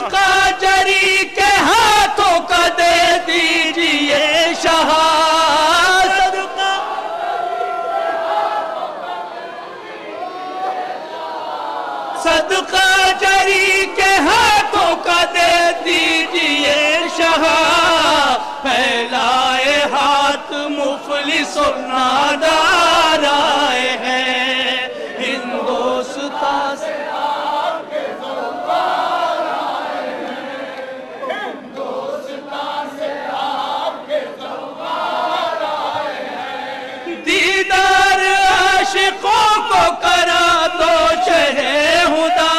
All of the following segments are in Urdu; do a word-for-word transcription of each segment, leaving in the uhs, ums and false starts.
صدقہ جری کے ہاتھوں کا دے دیجئے شاہ، صدقہ صدقہ جری کے ہاتھوں کا دے دیجئے شاہ، پھیلائے ہاتھ مفلس و نادار آئے ہیں، ہندوستان سے آپ کے زوار آئے ہیں، ہندوستان سے آپ کے زوار آئے ہیں، دیدار عاشقوں کو کرا دو شہ ہدا،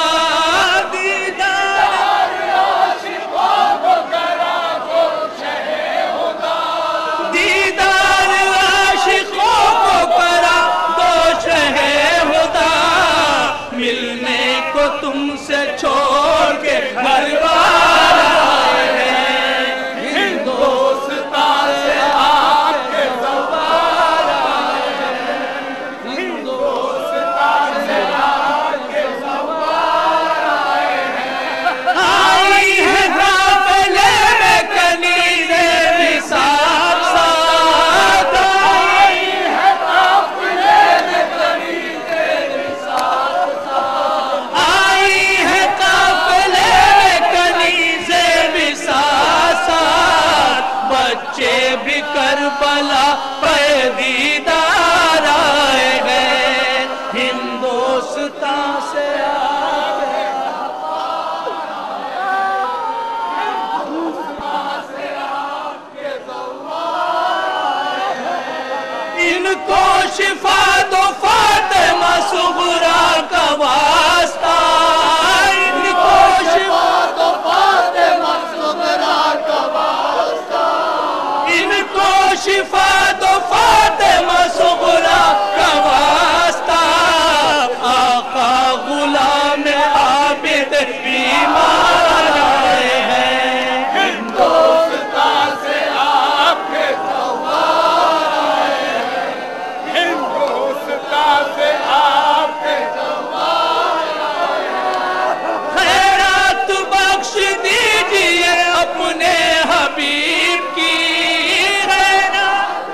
دیدار عاشقوں کو کرا دو شہ ہدا، دیدار عاشقوں کو کرا دو شہ ہدا، ملنے کو تم سے چھوڑ کے گھر بار آئے ہیں، ہندوستان سے آپ کے زوار آئے ہیں، ہندوستان سے آپ کے زوار آئے ہیں، آئی ہے قافلے میں کنیزے نثار ساتھ، آئی ہے قافلے میں کنیزے نثار ساتھ، آئی ہے قافلے میں کنیزے نثار ساتھ، بچے بھی کربلا پہ دیدار آئے ہیں، ہندوستان سے آپ کے ان کو شفا دو فاطمہ صغریٰ کا واسطہ، ان کو شفا دو فاطمہ صغریٰ کا واسطہ، ان کو شفا دو فاطمہ صغریٰ کا واسطہ، آقا غلام عابد بیمار آئے ہیں، ہندوستان سے آپ کے زوار آئے ہیں، ہندوستان سے آپ کے زوار آئے ہیں، خیرات بخش دیجئے اپنے حبیب کی، خیرات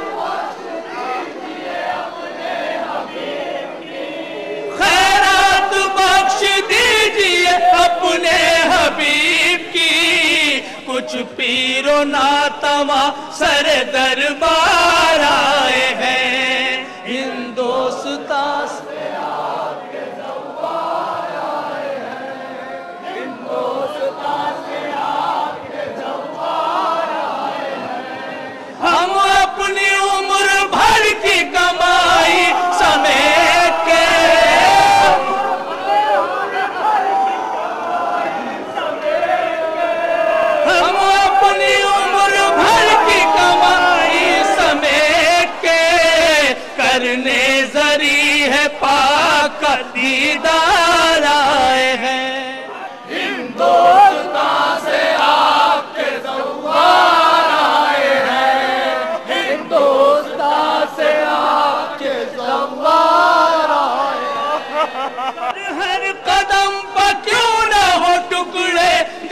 خیرات بخش دیجئے اپنے حبیب کی، کچھ پیر و ناتواں سر دربار آئے ہیں، ہندوستان سے آپ کے زوار آئے ہیں، ہندوستان سے آپ کے زوار آئے ہیں، ہم اپنی عمر بھر کی کمائی سمیٹ کے، ہم اپنی عمر بھر کی کمائی سمیٹ کے، کرنے ذریعہ ہے پاک کا دیدار آئے ہیں، ہندوستان سے آپ کے زوار آئے ہیں، ہندوستان سے آپ کے زوار آئے ہیں، ہر قدم پر کیوں